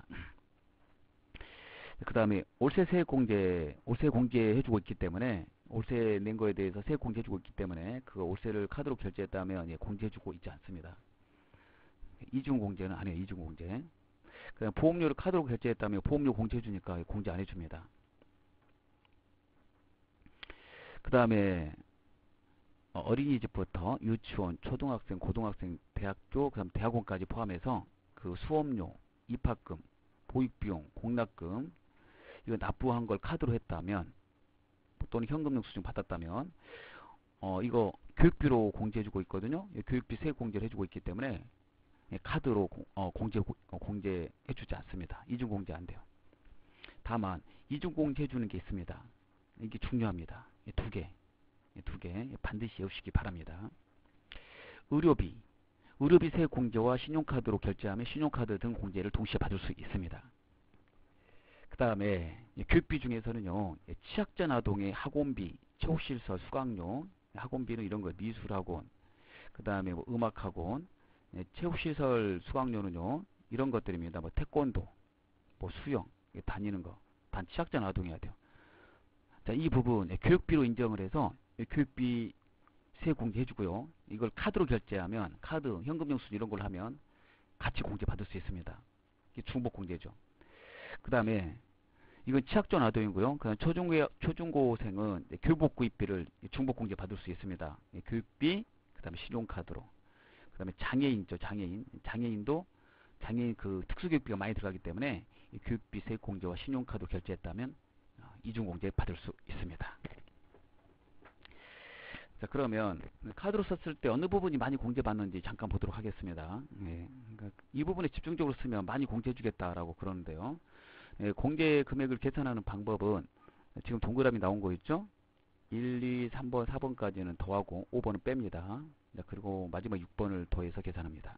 그 다음에 월세 세액공제, 월세 공제해주고 있기 때문에 월세 낸 거에 대해서 세액 공제해주고 있기 때문에 그 월세를 카드로 결제했다면 공제해주고 있지 않습니다. 이중공제는 안 해요. 이중공제. 그다음 보험료를 카드로 결제했다면 보험료 공제해주니까 공제 안 해줍니다. 그 다음에 어린이집부터 유치원, 초등학생, 고등학생, 대학교, 그 다음 대학원까지 포함해서 그 수업료, 입학금, 보육비용, 공납금 이거 납부한 걸 카드로 했다면 또는 현금용 수준 받았다면 이거 교육비로 공제해주고 있거든요. 교육비 세액 공제를 해주고 있기 때문에 카드로 공제해주지 않습니다. 이중공제 안 돼요. 다만 이중공제 해주는 게 있습니다. 이게 중요합니다. 두 개 반드시 외우시기 바랍니다. 의료비, 의료비 세액 공제와 신용카드로 결제하면 신용카드 등 공제를 동시에 받을 수 있습니다. 그 다음에 교육비 중에서는요, 취약전 아동의 학원비, 체육시설 수강료, 학원비는 이런 거 미술학원, 그 다음에 뭐 음악학원, 체육시설 수강료는요, 이런 것들입니다. 뭐 태권도, 뭐 수영, 다니는 거, 단 취약전 아동이어야 돼요. 자, 이 부분 교육비로 인정을 해서 교육비 세액 공제해주고요. 이걸 카드로 결제하면 카드, 현금 영수증 이런 걸 하면 같이 공제 받을 수 있습니다. 이게 중복 공제죠. 그 다음에 이건 취약전 아동이고요. 그다음 초중고생은 교복 구입비를 중복 공제 받을 수 있습니다. 교육비, 그다음에 신용카드로. 그다음에 장애인죠, 장애인도 장애인 그 특수교육비가 많이 들어가기 때문에 교육비 세액 공제와 신용카드 결제했다면 이중 공제 받을 수 있습니다. 자, 그러면 카드로 썼을 때 어느 부분이 많이 공제받는지 잠깐 보도록 하겠습니다. 그러니까 이 부분에 집중적으로 쓰면 많이 공제해주겠다라고 그러는데요. 공제 금액을 계산하는 방법은 지금 동그라미 나온 거 있죠? 1, 2, 3번, 4번까지는 더하고 5번은 뺍니다. 자, 그리고 마지막 6번을 더해서 계산합니다.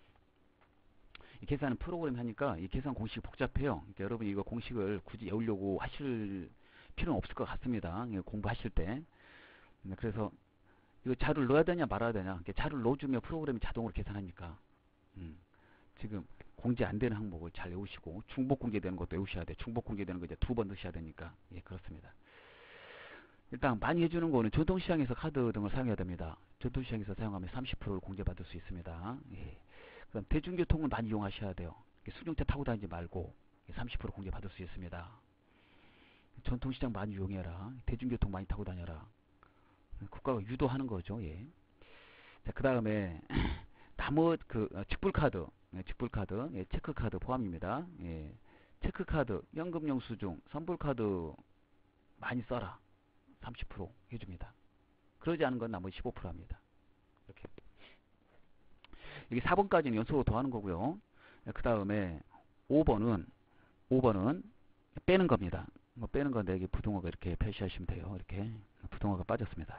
이 계산은 프로그램 하니까 이 계산 공식이 복잡해요. 그러니까 여러분 이거 공식을 굳이 외우려고 하실 필요는 없을 것 같습니다. 공부하실 때. 그래서 이거 자료를 넣어야 되냐 말아야 되냐. 자료를 넣어주면 프로그램이 자동으로 계산하니까. 지금 공제 안 되는 항목을 잘 외우시고 중복 공제되는 것도 외우셔야 돼. 중복 공제되는 거 이제 2번 넣으셔야 되니까. 그렇습니다. 일단 많이 해주는 거는 전통시장에서 카드 등을 사용해야 됩니다. 전통시장에서 사용하면 30%를 공제받을 수 있습니다. 그럼 대중교통을 많이 이용하셔야 돼요. 수중차 타고 다니지 말고 30% 공제받을 수 있습니다. 전통시장 많이 이용해라. 대중교통 많이 타고 다녀라. 국가가 유도하는 거죠. 자, 그 다음에 직불카드, 체크카드 포함입니다. 체크카드, 연금영수증, 선불카드 많이 써라. 30% 해줍니다. 그러지 않은 건 나머지 15% 합니다. 이렇게. 여기 4번까지는 연속으로 더하는 거고요. 그 다음에 5번은 빼는 겁니다. 뭐 빼는 건데 여기 부동어가 이렇게 표시하시면 돼요. 이렇게 부동어가 빠졌습니다.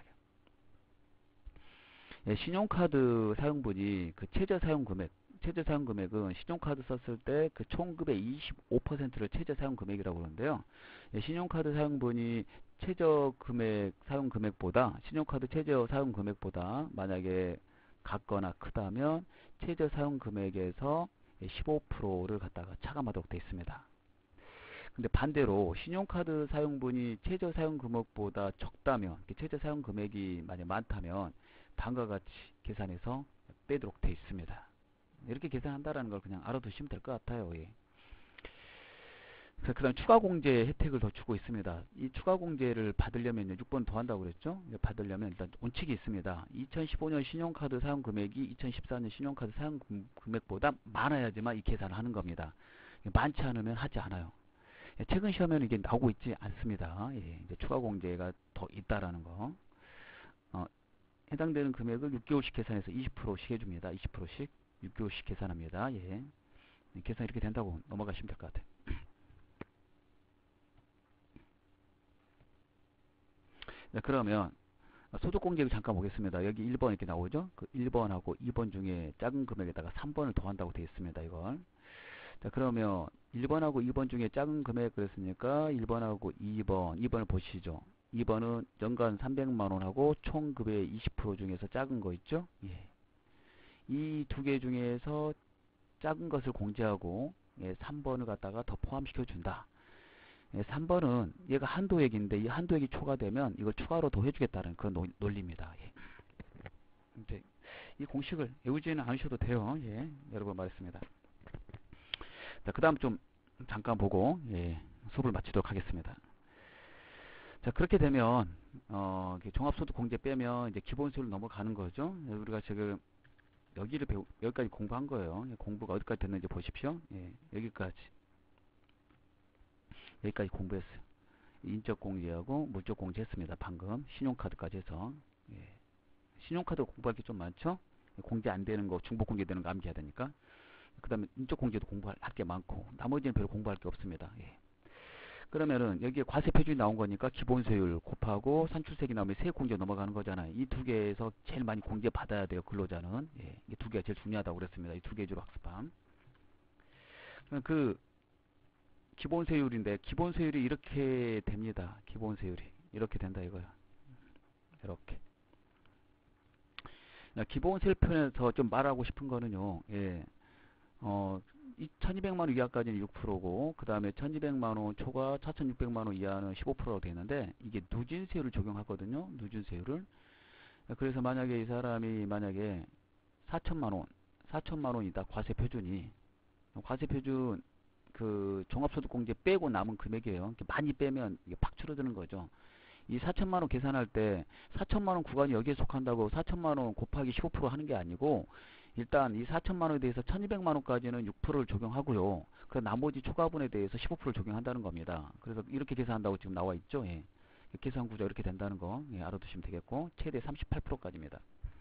예, 신용카드 사용분이 그 최저 사용 금액은 신용카드 썼을 때 그 총금의 25%를 최저 사용 금액이라고 그러는데요. 예, 신용카드 사용분이 최저 금액 사용 금액보다 신용카드 최저 사용 금액보다 만약에 같거나 크다면 최저 사용 금액에서 15%를 갖다가 차감하도록 되어 있습니다. 근데 반대로 신용카드 사용분이 최저 사용 금액보다 적다면, 최저 사용 금액이 만약 많다면 다음과 같이 계산해서 빼도록 되어 있습니다. 이렇게 계산한다라는 걸 그냥 알아두시면 될 것 같아요. 예. 그 다음 추가 공제 혜택을 더 주고 있습니다. 이 추가 공제를 받으려면 6번 더 한다고 그랬죠? 받으려면 일단 원칙이 있습니다. 2015년 신용카드 사용 금액이 2014년 신용카드 사용 금액보다 많아야지만 이 계산을 하는 겁니다. 많지 않으면 하지 않아요. 최근 시험에는 이게 나오고 있지 않습니다. 예, 이제 추가 공제가 더 있다라는 거. 해당되는 금액을 6개월씩 계산해서 20%씩 해줍니다. 20%씩 6개월씩 계산합니다. 예. 계산 이렇게 된다고 넘어가시면 될 것 같아요. 네, 그러면 소득공제를 잠깐 보겠습니다. 여기 1번 이렇게 나오죠? 그 1번하고 2번 중에 작은 금액에다가 3번을 더한다고 되어 있습니다. 이걸. 자, 그러면 1번하고 2번 중에 작은 금액 그랬으니까 1번하고 2번을 보시죠. 2번은 연간 300만원하고 총 급의 20% 중에서 작은 거 있죠? 예. 이 두 개 중에서 작은 것을 공제하고 3번을 갖다가 더 포함시켜 준다. 3번은 얘가 한도액인데 이 한도액이 초과되면 이걸 추가로 더 해주겠다는 그런 논리입니다. 예. 이제 이 공식을 외우지는 않으셔도 돼요. 예. 여러 번 말했습니다. 자, 그 다음 좀 잠깐 보고 수업을 마치도록 하겠습니다. 자, 그렇게 되면 종합소득 공제 빼면 이제 기본소득 넘어가는 거죠. 우리가 지금 여기까지 공부한 거예요. 공부가 어디까지 됐는지 보십시오. 예, 여기까지 공부했어요. 인적 공제하고 물적 공제 했습니다. 방금 신용카드까지 해서. 예. 신용카드 공부할 게 좀 많죠. 공제 안 되는 거, 중복 공제 되는 거 암기해야 되니까. 그 다음에 인적 공제도 공부할 게 많고 나머지는 별로 공부할 게 없습니다. 예. 그러면은 여기에 과세 표준이 나온 거니까 기본세율 곱하고 산출세액이 나오면 세액공제 넘어가는 거잖아요. 이 두 개에서 제일 많이 공제 받아야 돼요. 근로자는. 예, 이 두 개가 제일 중요하다고 그랬습니다. 이 두 개 주로 학습함. 그 기본세율인데 기본세율이 이렇게 됩니다. 기본세율이 이렇게 된다 이거야. 이렇게. 기본세율편에서 좀 말하고 싶은 거는요. 예. 1200만원 이하까지는 6%고 그 다음에 1200만원 초과 4600만원 이하는 15%로 되어 있는데 이게 누진세율을 적용하거든요. 누진세율을. 그래서 만약에 이 사람이 만약에 4천만원이다. 과세표준 그 종합소득공제 빼고 남은 금액이에요. 많이 빼면 이게 팍 줄어드는 거죠. 이 4천만원 계산할 때 4천만원 구간이 여기에 속한다고 4천만원 곱하기 15% 하는 게 아니고 일단 이 4천만원에 대해서 1200만원까지는 6%를 적용하고요. 그 나머지 초과분에 대해서 15%를 적용한다는 겁니다. 그래서 이렇게 계산한다고 지금 나와 있죠. 예. 계산 구조 이렇게 된다는 거 알아두시면 되겠고 최대 38%까지입니다.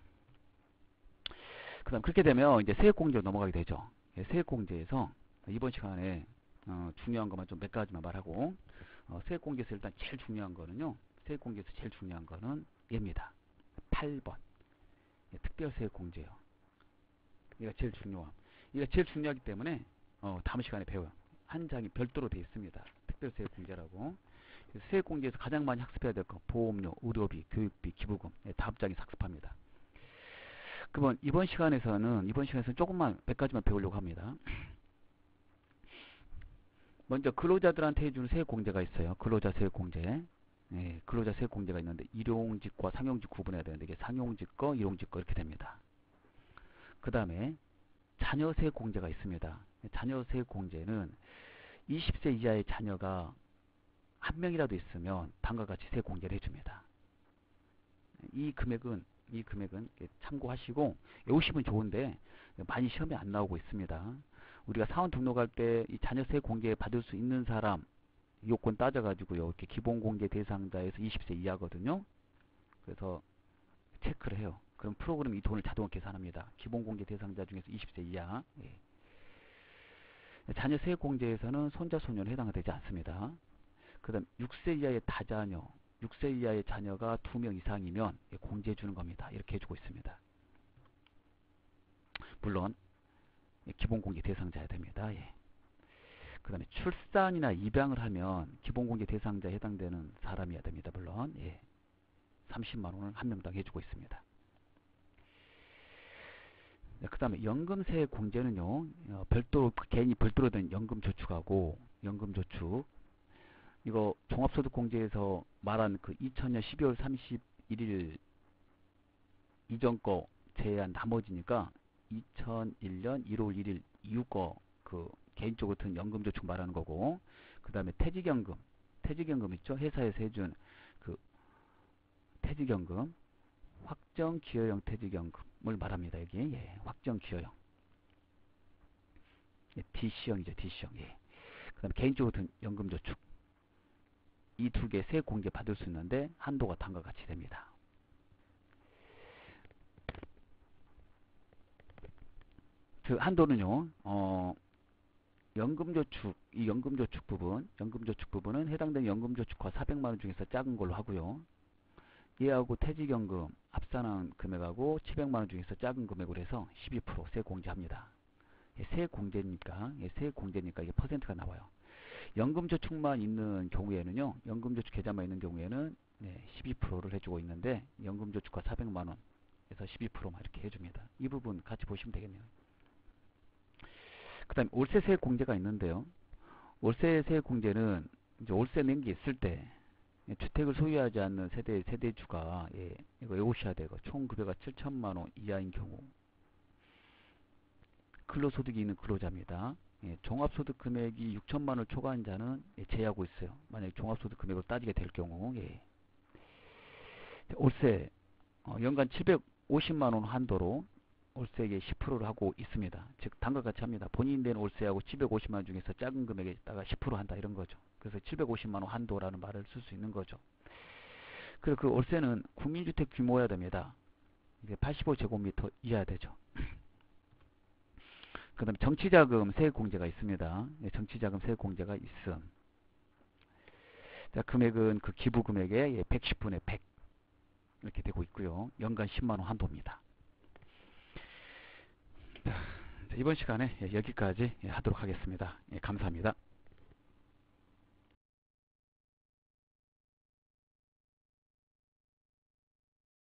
그 다음 그렇게 되면 이제 세액공제로 넘어가게 되죠. 예, 세액공제에서 이번 시간에 중요한 것만 좀 몇 가지만 말하고 세액공제에서 일단 제일 중요한 거는요. 세액공제에서 제일 중요한 거는 얘입니다. 8번 특별세액공제요. 이가 제일 중요함. 이가 제일 중요하기 때문에 다음 시간에 배워요. 한 장이 별도로 되어 있습니다. 특별세액공제라고. 세액공제에서 가장 많이 학습해야 될 거 보험료, 의료비, 교육비, 기부금 다음 장에 학습합니다. 그러면 이번 시간에서는 조금만 100가지만 배우려고 합니다. 먼저 근로자들한테 해주는 세액공제가 있어요. 근로자 세액공제. 예, 근로자 세액공제가 있는데 일용직과 상용직 구분해야 되는데 이게 상용직 거, 일용직 거 이렇게 됩니다. 그 다음에 자녀 세액공제가 있습니다. 자녀 세액공제는 20세 이하의 자녀가 한 명이라도 있으면 다음과 같이 세액공제를 해줍니다. 이 금액은 참고하시고 외우시면 좋은데 많이 시험에 안 나오고 있습니다. 우리가 사원 등록할 때 이 자녀세 공제 받을 수 있는 사람 요건 따져가지고요. 이렇게 기본 공제 대상자에서 20세 이하거든요. 그래서 체크를 해요. 그럼 프로그램이 이 돈을 자동으로 계산합니다. 기본 공제 대상자 중에서 20세 이하. 예. 자녀 세액 공제에서는 손자 손녀는 해당되지 않습니다. 그 다음 6세 이하의 다자녀, 6세 이하의 자녀가 2명 이상이면 공제해 주는 겁니다. 이렇게 해주고 있습니다. 물론 기본 공제 대상자야 됩니다. 예. 그 다음에 출산이나 입양을 하면 기본 공제 대상자에 해당되는 사람이어야 됩니다. 물론 예. 30만 원을 한 명당 해주고 있습니다. 그 다음에 연금세 공제는요, 별도로, 개인이 별도로 된 연금저축하고, 연금저축, 이거 종합소득공제에서 말한 그 2000년 12월 31일 이전 거 제외한 나머지니까 2001년 1월 1일 이후 거 그 개인적으로 든 연금저축 말하는 거고, 그 다음에 퇴직연금, 퇴직연금 있죠? 회사에서 해준 그 퇴직연금, 확정기여형 퇴직연금을 말합니다. 여기 예, 확정기여형 예, DC형이죠. DC형. 예. 그 다음에 개인적으로 든 연금저축 이 두 개 세액 공제 받을 수 있는데 한도가 다음과 같이 됩니다. 그 한도는요. 연금저축 이 연금저축 부분은 해당되는 연금저축과 400만원 중에서 작은 걸로 하고요. 얘하고 퇴직연금 합산한 금액하고 700만원 중에서 작은 금액으로 해서 12% 세액 공제합니다. 세액 공제니까 세액 공제니까 이게 퍼센트가 나와요. 연금저축만 있는 경우에는요, 연금저축 계좌만 있는 경우에는 12%를 해주고 있는데 연금저축과 400만원 에서 12%만 이렇게 해줍니다. 이 부분 같이 보시면 되겠네요. 그 다음에 월세 세액 공제가 있는데요. 월세 세액 공제는 이제 월세 낸 게 있을 때 주택을 소유하지 않는 세대주가 이거 외우셔야 되고 총 급여가 7천만원 이하인 경우 근로소득이 있는 근로자입니다. 종합소득 금액이 6천만원을 초과한 자는 제외하고 있어요. 만약에 종합소득 금액으로 따지게 될 경우 월세 연간 750만원 한도로 월세액의 10%를 하고 있습니다. 즉 다음과 같이 합니다. 본인 낸 월세하고 750만원 중에서 작은 금액에다가 10% 한다 이런 거죠. 그래서 750만원 한도라는 말을 쓸 수 있는 거죠. 그리고 그 월세는 국민주택 규모여야 됩니다. 이제 85제곱미터 이하야 되죠. 그 다음에 정치자금 세액공제가 있습니다. 정치자금 세액공제가 있음. 자, 금액은 그 기부금액의 110분의 100 이렇게 되고 있고요. 연간 10만원 한도입니다. 자, 이번 시간에 여기까지 하도록 하겠습니다. 감사합니다.